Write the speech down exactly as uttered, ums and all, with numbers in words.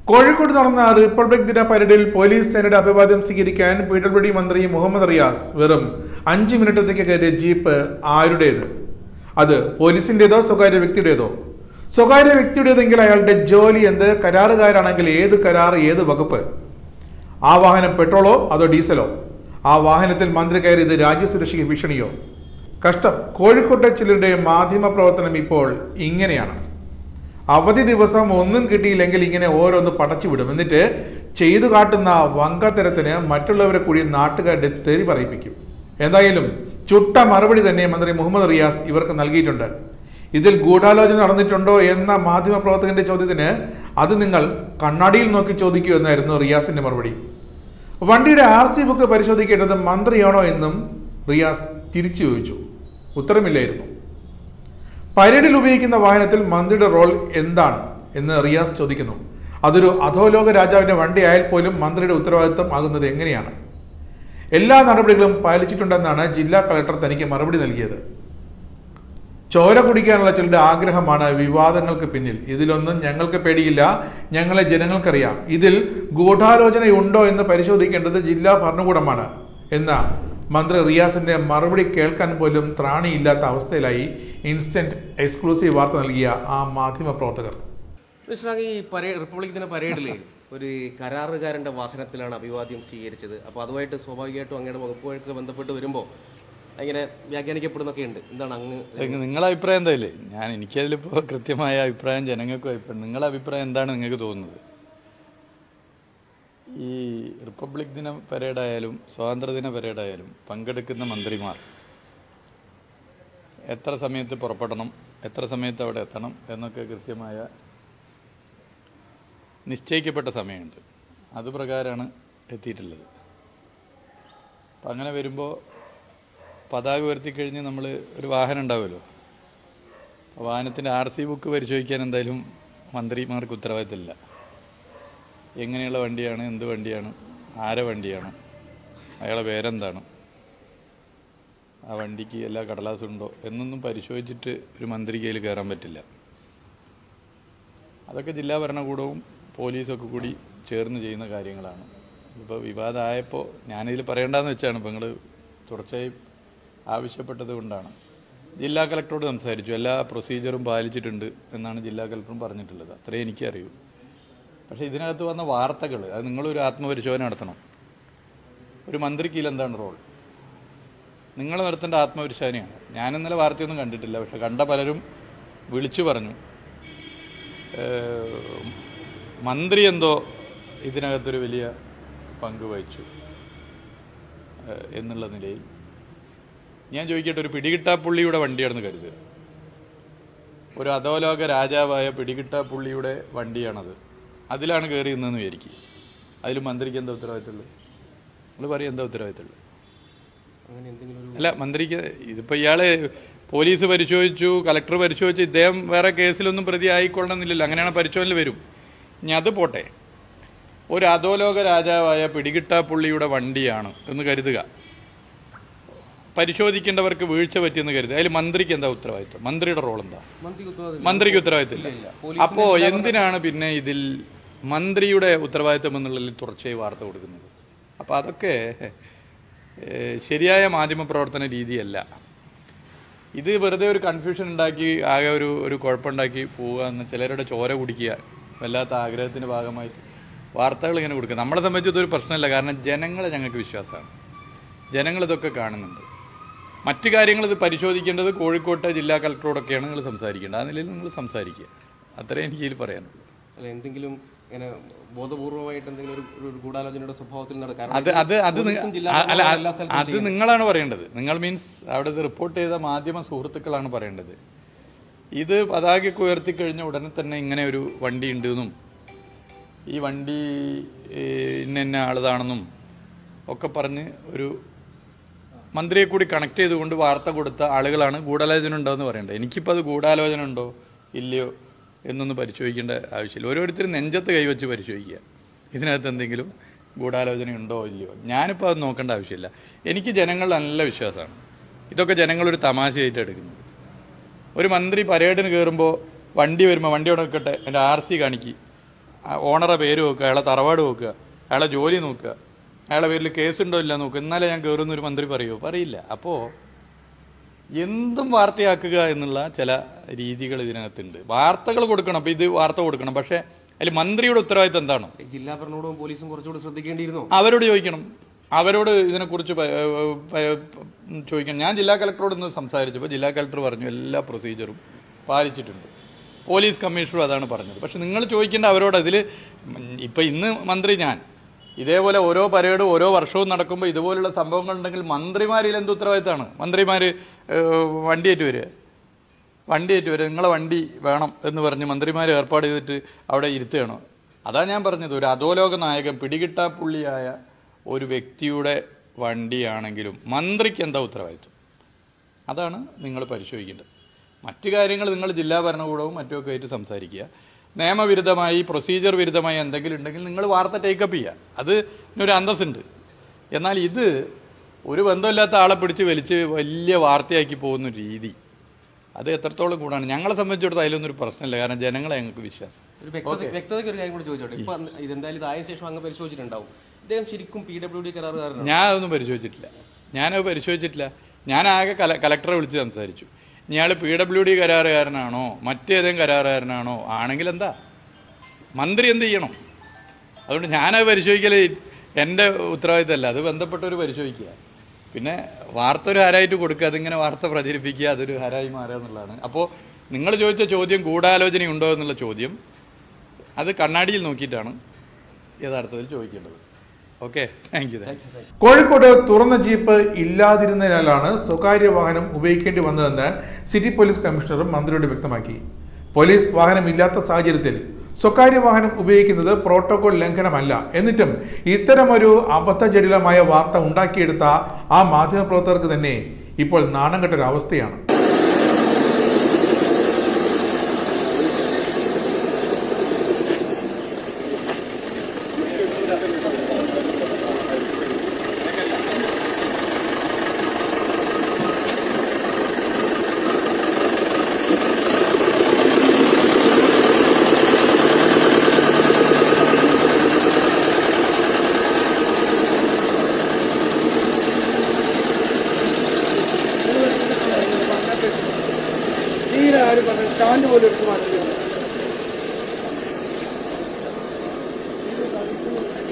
കോഴിക്കോട് നടന്ന റിപ്പബ്ലിക് ദിന പരേഡിൽ പോലീസ് സേനയുടെ അഭിവാദ്യം സ്വീകരിക്കാൻ പി ഡബ്ല്യു ഡി മന്ത്രി മുഹമ്മദ് റിയാസ് വെറും അഞ്ച് മിനിറ്റത്തേക്ക് കയറിയ ജീപ്പ് ആരുടേത്? അത് പോലീസിന്റേതോ സ്വകാര്യ വ്യക്തിയുടേതോ? സ്വകാര്യ വ്യക്തിയുടേതെങ്കിൽ അയാളുടെ ജോലി എന്ത്? കരാറുകാരാണെങ്കിൽ ഏത് കരാർ, ഏത് വകുപ്പ്? ആ വാഹനം പെട്രോളോ അതോ ഡീസലോ? ആ വാഹനത്തിൽ മന്ത്രി കയറിയത് രാജ്യസുരക്ഷയ്ക്ക് ഭീഷണിയോ? കഷ്ടം. കോഴിക്കോട്ടെ ചിലരുടെ മാധ്യമ പ്രവർത്തനം ഇപ്പോൾ ഇങ്ങനെയാണ്. അവധി ദിവസം ഒന്നും കിട്ടിയില്ലെങ്കിൽ ഇങ്ങനെ ഓരോന്ന് പടച്ചുവിടും. എന്നിട്ട് ചെയ്തു കാട്ടുന്ന വങ്കത്തരത്തിന് മറ്റുള്ളവരെ കൂടി നാട്ടുകാരുടെ തെറി പറയിപ്പിക്കും. എന്തായാലും ചുട്ട മറുപടി തന്നെ മന്ത്രി മുഹമ്മദ് റിയാസ് ഇവർക്ക് നൽകിയിട്ടുണ്ട്. ഇതിൽ ഗൂഢാലോചന നടന്നിട്ടുണ്ടോ എന്ന മാധ്യമ പ്രവർത്തകന്റെ ചോദ്യത്തിന് അത് നിങ്ങൾ കണ്ണാടിയിൽ നോക്കി ചോദിക്കൂ എന്നായിരുന്നു റിയാസിന്റെ മറുപടി. വണ്ടിയുടെ ആർ സി ബുക്ക് പരിശോധിക്കേണ്ടത് മന്ത്രിയാണോ എന്നും റിയാസ് തിരിച്ചു ചോദിച്ചു. ഉത്തരമില്ലായിരുന്നു. പരേഡിൽ ഉപയോഗിക്കുന്ന വാഹനത്തിൽ മന്ത്രിയുടെ റോൾ എന്താണ് എന്ന് റിയാസ് ചോദിക്കുന്നു. അതൊരു അധോലോക രാജാവിന്റെ വണ്ടി ആയാൽ പോലും മന്ത്രിയുടെ ഉത്തരവാദിത്വം ആകുന്നത് എങ്ങനെയാണ്? എല്ലാ നടപടികളും പാലിച്ചിട്ടുണ്ടെന്നാണ് ജില്ലാ കളക്ടർ തനിക്ക് മറുപടി നൽകിയത്. ചോര കുടിക്കാനുള്ള ചിലരുടെ ആഗ്രഹമാണ് വിവാദങ്ങൾക്ക് പിന്നിൽ. ഇതിലൊന്നും ഞങ്ങൾക്ക് പേടിയില്ല, ഞങ്ങളെ ജനങ്ങൾക്കറിയാം. ഇതിൽ ഗൂഢാലോചനയുണ്ടോ എന്ന് പരിശോധിക്കേണ്ടത് ജില്ലാ ഭരണകൂടമാണ് എന്ന മന്ത്രി റിയാസിന്റെ മറുപടി കേൾക്കാൻ പോലും ത്രാണിയില്ലാത്ത അവസ്ഥയിലായി ഇൻസ്റ്റന്റ് എക്സ്ക്ലൂസീവ് വാർത്ത നൽകിയ ആ മാധ്യമ പ്രവർത്തകർ. ഈ റിപ്പബ്ലിക് ദിന പരേഡിലെ ഒരു കരാറുകാരന്റെ വാഹനത്തിലാണ് അഭിവാദ്യം സ്വീകരിച്ചത്. അപ്പോൾ അതുമായിട്ട് സ്വാഭാവികമായിട്ടും അങ്ങയുടെ വകുപ്പുമായിട്ട് ബന്ധപ്പെട്ട് വരുമ്പോൾ അങ്ങനെ വ്യാഖ്യാനിക്കപ്പെടുന്നൊക്കെ ഉണ്ട്. എന്താണ് അങ്ങ് നിങ്ങളുടെ അഭിപ്രായം എന്തായാലും? ഞാൻ എനിക്കതിലിപ്പോൾ കൃത്യമായ അഭിപ്രായം ജനങ്ങൾക്കും അഭിപ്രായം. നിങ്ങളുടെ അഭിപ്രായം എന്താണ് നിങ്ങൾക്ക് തോന്നുന്നത്? ഈ റിപ്പബ്ലിക് ദിന പരേഡായാലും സ്വാതന്ത്ര്യദിന പരേഡായാലും പങ്കെടുക്കുന്ന മന്ത്രിമാർ എത്ര സമയത്ത് പുറപ്പെടണം, എത്ര സമയത്ത് അവിടെ എത്തണം എന്നൊക്കെ കൃത്യമായ നിശ്ചയിക്കപ്പെട്ട സമയമുണ്ട്. അതുപ്രകാരമാണ് എത്തിയിട്ടുള്ളത്. അപ്പം അങ്ങനെ വരുമ്പോൾ പതാക ഉയർത്തിക്കഴിഞ്ഞ് നമ്മൾ ഒരു വാഹനം ഉണ്ടാവുമല്ലോ, വാഹനത്തിൻ്റെ ആർ സി ബുക്ക് പരിശോധിക്കാൻ എന്തായാലും മന്ത്രിമാർക്ക് ഉത്തരവാദിത്തമില്ല. എങ്ങനെയുള്ള വണ്ടിയാണ്, എന്ത് വണ്ടിയാണ്, ആരെ വണ്ടിയാണ്, അയാളെ പേരെന്താണ്, ആ വണ്ടിക്ക് എല്ലാ കടലാസും ഉണ്ടോ എന്നൊന്നും പരിശോധിച്ചിട്ട് ഒരു മന്ത്രിക്ക് അതിൽ കയറാൻ പറ്റില്ല. അതൊക്കെ ജില്ലാ ഭരണകൂടവും പോലീസൊക്കെ കൂടി ചേർന്ന് ചെയ്യുന്ന കാര്യങ്ങളാണ്. ഇപ്പോൾ വിവാദമായപ്പോൾ ഞാനിതിൽ പറയേണ്ടതെന്ന് വെച്ചാണ്. ഇപ്പോൾ നിങ്ങൾ തുടർച്ചയായി ആവശ്യപ്പെട്ടത് കൊണ്ടാണ്. ജില്ലാ കളക്ടറോട് സംസാരിച്ചു. എല്ലാ പ്രൊസീജിയറും പാലിച്ചിട്ടുണ്ട് എന്നാണ് ജില്ലാ കളക്ടറും പറഞ്ഞിട്ടുള്ളത്. അത്രേ എനിക്കറിയൂ. പക്ഷേ ഇതിനകത്ത് വന്ന വാർത്തകൾ അത് നിങ്ങളൊരു ആത്മപരിശോധന നടത്തണം. ഒരു മന്ത്രിക്ക് എന്താണ് റോൾ? നിങ്ങൾ നടത്തേണ്ട ആത്മപരിശോധനയാണ്. ഞാൻ ഇന്നലെ വാർത്തയൊന്നും കണ്ടിട്ടില്ല. പക്ഷെ കണ്ട പലരും വിളിച്ചു പറഞ്ഞു മന്ത്രി എന്തോ ഇതിനകത്തൊരു വലിയ പങ്ക് വഹിച്ചു എന്നുള്ള നിലയിൽ. ഞാൻ ചോദിക്കട്ടെ, ഒരു പിടികിട്ടാപ്പുള്ളിയുടെ വണ്ടിയാണെന്ന് കരുതുക. ഒരു അധോലോക രാജാവായ പിടികിട്ടാപ്പുള്ളിയുടെ വണ്ടിയാണത്. അതിലാണ് കയറി നിന്നെന്ന് വിചാരിക്കുക. അതിൽ മന്ത്രിക്ക് എന്താ ഉത്തരവാദിത്തമുള്ളത്? നിങ്ങൾ പറയും എന്താ ഉത്തരവാദിത്തമുള്ളത്? അല്ല, മന്ത്രിക്ക് ഇതിപ്പോൾ ഇയാൾ പോലീസ് പരിശോധിച്ചു, കളക്ടർ പരിശോധിച്ചു, ഇദ്ദേഹം വേറെ കേസിലൊന്നും പ്രതി ആയിക്കൊള്ളണമെന്നില്ലല്ലോ. അങ്ങനെയാണ് പരിശോധന വരും. ഇനി അത് പോട്ടെ, ഒരു അധോലോക രാജാവായ പിടികിട്ടാപ്പുള്ളിയുടെ വണ്ടിയാണ് എന്ന് കരുതുക. പരിശോധിക്കേണ്ടവർക്ക് വീഴ്ച പറ്റിയെന്ന് കരുതുക. അതിൽ മന്ത്രിക്ക് എന്താ ഉത്തരവാദിത്വം? മന്ത്രിയുടെ റോൾ എന്താ? മന്ത്രിക്ക് ഉത്തരവാദിത്തമില്ല. അപ്പോൾ എന്തിനാണ് പിന്നെ ഇതിൽ മന്ത്രിയുടെ ഉത്തരവാദിത്വം എന്നുള്ളതിൽ തുടർച്ചയായി വാർത്ത കൊടുക്കുന്നത്? അപ്പോൾ അതൊക്കെ ശരിയായ മാധ്യമ പ്രവർത്തന രീതിയല്ല. ഇത് വെറുതെ ഒരു കൺഫ്യൂഷൻ ഉണ്ടാക്കി ആകെ ഒരു ഒരു കുഴപ്പമുണ്ടാക്കി പോവുക എന്ന്, ചിലരുടെ ചോര കുടിക്കുക, വല്ലാത്ത ആഗ്രഹത്തിൻ്റെ ഭാഗമായിട്ട് വാർത്തകൾ ഇങ്ങനെ കൊടുക്കുക. നമ്മളെ സംബന്ധിച്ച് ഇതൊരു പ്രശ്നമല്ല. കാരണം ജനങ്ങളെ ഞങ്ങൾക്ക് വിശ്വാസമാണ്. ജനങ്ങളിതൊക്കെ കാണുന്നുണ്ട്. മറ്റു കാര്യങ്ങൾ ഇത് പരിശോധിക്കേണ്ടത് കോഴിക്കോട്ടെ ജില്ലാ കളക്ടറോടൊക്കെയാണ് നിങ്ങൾ സംസാരിക്കേണ്ടത്. ആ നിലയിൽ നിങ്ങൾ സംസാരിക്കുക. അത്രേ എനിക്ക് ഇതിൽ പറയാനുള്ളൂ. അല്ല, എന്തെങ്കിലും ഇങ്ങനെ ബോധപൂർവമായിട്ട് എന്തെങ്കിലും ഒരു ഗൂഢാലോചനയുടെ സ്വഭാവത്തിൽ നടക്കാൻ അത് അത് അത് അല്ല അത് നിങ്ങളാണ് പറയേണ്ടത്. നിങ്ങൾ മീൻസ് അവിടെ റിപ്പോർട്ട് ചെയ്ത മാധ്യമ സുഹൃത്തുക്കളാണ് പറയേണ്ടത്. ഇത് പതാകയൊക്കെ ഉയർത്തിക്കഴിഞ്ഞ ഉടനെ തന്നെ ഇങ്ങനെ ഒരു വണ്ടി ഉണ്ടെന്നും ഈ വണ്ടി ഇന്ന ഇന്ന ആളതാണെന്നും ഒക്കെ പറഞ്ഞ് ഒരു മന്ത്രിയെ കൂടി കണക്ട് ചെയ്തുകൊണ്ട് വാർത്ത കൊടുത്ത ആളുകളാണ് ഗൂഢാലോചന ഉണ്ടോ എന്ന് പറയേണ്ടത്. എനിക്കിപ്പോൾ അത് ഗൂഢാലോചന ഉണ്ടോ ഇല്ലയോ എന്നൊന്നും പരിശോധിക്കേണ്ട ആവശ്യമില്ല. ഓരോരുത്തരും നെഞ്ചത്ത് കൈവച്ച് പരിശോധിക്കുക, ഇതിനകത്ത് എന്തെങ്കിലും ഗൂഢാലോചന ഉണ്ടോ ഇല്ലയോ. ഞാനിപ്പോൾ അത് നോക്കേണ്ട ആവശ്യമില്ല. എനിക്ക് ജനങ്ങൾ നല്ല വിശ്വാസമാണ്. ഇതൊക്കെ ജനങ്ങളൊരു തമാശയായിട്ട് എടുക്കുന്നത്. ഒരു മന്ത്രി പരേഡിന് കയറുമ്പോൾ വണ്ടി വരുമ്പോൾ വണ്ടി അവിടെ വെക്കട്ടെ, എൻ്റെ ആർ സി കാണിക്കി, ഓണറെ പേര് നോക്കുക, അയാളെ തറവാട് നോക്കുക, അയാളെ ജോലി നോക്കുക, അയാളെ പേരിൽ കേസുണ്ടോ ഇല്ല നോക്കുക, എന്നാലേ ഞാൻ കയറുന്നൊരു മന്ത്രി പറയുമോ? പറയില്ല. അപ്പോൾ എന്തും വാർത്തയാക്കുക എന്നുള്ള ചില രീതികൾ ഇതിനകത്തുണ്ട്. വാർത്തകൾ കൊടുക്കണം, അപ്പോൾ ഇത് വാർത്ത കൊടുക്കണം, പക്ഷേ അതിൽ മന്ത്രിയുടെ ഉത്തരവാദിത്തം എന്താണ്? ജില്ലാ ഭരണകൂടവും പോലീസും കുറച്ചുകൂടി ശ്രദ്ധിക്കേണ്ടിയിരുന്നു. അവരോട് ചോദിക്കണം, അവരോട് ഇതിനെക്കുറിച്ച് ചോദിക്കണം. ഞാൻ ജില്ലാ കളക്ടറോട് ഇന്ന് സംസാരിച്ചപ്പോൾ ജില്ലാ കളക്ടർ പറഞ്ഞു എല്ലാ പ്രൊസീജിയറും പാലിച്ചിട്ടുണ്ട്. പോലീസ് കമ്മീഷണറും അതാണ് പറഞ്ഞത്. പക്ഷെ നിങ്ങൾ ചോദിക്കേണ്ട അവരോട്. അതിൽ ഇപ്പം ഇന്ന് മന്ത്രി ഞാൻ ഇതേപോലെ ഓരോ പരേഡും ഓരോ വർഷവും നടക്കുമ്പോൾ ഇതുപോലുള്ള സംഭവങ്ങളുണ്ടെങ്കിൽ മന്ത്രിമാരിൽ എന്ത് ഉത്തരവാദിത്തമാണ്? മന്ത്രിമാർ വണ്ടിയേറ്റ് വരിക വണ്ടിയേറ്റ് വരിക നിങ്ങളെ വണ്ടി വേണം എന്ന് പറഞ്ഞ് മന്ത്രിമാർ ഏർപ്പാട് ചെയ്തിട്ട് അവിടെ ഇരുത്തുകയാണോ? അതാണ് ഞാൻ പറഞ്ഞത്. ഒരു അധോലോക നായകൻ, പിടികിട്ടാപ്പുള്ളിയായ ഒരു വ്യക്തിയുടെ വണ്ടിയാണെങ്കിലും മന്ത്രിക്ക് എന്താ ഉത്തരവാദിത്വം? അതാണ് നിങ്ങൾ പരിശോധിക്കേണ്ടത്. മറ്റു കാര്യങ്ങൾ നിങ്ങൾ ജില്ലാ ഭരണകൂടവും മറ്റുമൊക്കെ ആയിട്ട് സംസാരിക്കുക. നിയമവിരുദ്ധമായി പ്രൊസീജിയർ വിരുദ്ധമായി എന്തെങ്കിലും ഉണ്ടെങ്കിൽ നിങ്ങൾ വാർത്ത ടേക്കപ്പ് ചെയ്യുക. അത് ഒരു അന്തസ്സുണ്ട്. എന്നാൽ ഇത് ഒരു ബന്ധമില്ലാത്ത ആളെ പിടിച്ച് വലിച്ച് വലിയ വാർത്തയാക്കി പോകുന്ന രീതി, അത് എത്രത്തോളം കൂടാണ്. ഞങ്ങളെ സംബന്ധിച്ചിടത്തോളം അതിലൊന്നും ഒരു പ്രശ്നമില്ല. കാരണം ജനങ്ങളെ ഞങ്ങൾക്ക് വിശ്വാസം. ഒരു വ്യക്തതയ്ക്ക് ഒരു കാര്യം കൂടി ചോദിച്ചോട്ടെ. ഇപ്പൊ ഇതെന്തായാലും ഇതായ ശേഷം അങ്ങ് പരിശോധിച്ചിട്ടുണ്ടാവും. ഇദ്ദേഹം ശരിക്കും പി ഡബ്ല്യു ഡി കരാറുകാരനാണ്? ഞാൻ അതൊന്നും പരിശോധിച്ചിട്ടില്ല. ഞാനത് പരിശോധിച്ചിട്ടില്ല. ഞാൻ ആകെ കല കലക്ടറെ വിളിച്ച് സംസാരിച്ചു. ഇയാൾ പി ഡബ്ല്യു ഡി കരാറുകാരനാണോ മറ്റേതെങ്കിലും കരാറുകാരനാണോ? ആണെങ്കിൽ എന്താ, മന്ത്രി എന്ത് ചെയ്യണം? അതുകൊണ്ട് ഞാനത് പരിശോധിക്കൽ എൻ്റെ ഉത്തരവാദിത്തമല്ല, അത് ബന്ധപ്പെട്ടവർ പരിശോധിക്കുക. പിന്നെ വാർത്ത ഒരു ഹരായിട്ട് കൊടുക്കുക, അതിങ്ങനെ വാർത്ത പ്രചരിപ്പിക്കുക, അതൊരു ഹരായി മാറുക എന്നുള്ളതാണ്. അപ്പോൾ നിങ്ങൾ ചോദിച്ച ചോദ്യം ഗൂഢാലോചനയുണ്ടോ എന്നുള്ള ചോദ്യം, അത് കണ്ണാടിയിൽ നോക്കിയിട്ടാണ് യഥാർത്ഥത്തിൽ ചോദിക്കേണ്ടത്. Okay, thank you. കോഴിക്കോട് തുറന്ന ജീപ്പ് ഇല്ലാതിരുന്നതിനാലാണ് സ്വകാര്യ വാഹനം ഉപയോഗിക്കേണ്ടി വന്നതെന്ന് സിറ്റി പോലീസ് കമ്മീഷണറും മന്ത്രിയോട് വ്യക്തമാക്കി. പോലീസ് വാഹനം ഇല്ലാത്ത സാഹചര്യത്തിൽ സ്വകാര്യ വാഹനം ഉപയോഗിക്കുന്നത് പ്രോട്ടോകോൾ ലംഘനമല്ല. എന്നിട്ടും ഇത്തരമൊരു അബദ്ധജടിലമായ വാർത്ത ഉണ്ടാക്കിയെടുത്ത ആ മാധ്യമപ്രവർത്തകർക്ക് തന്നെ ഇപ്പോൾ നാണം കെട്ടൊരവസ്ഥയാണ്. സ്റ്റാൻഡ് പോലും എടുത്ത് മാറ്റില്ല.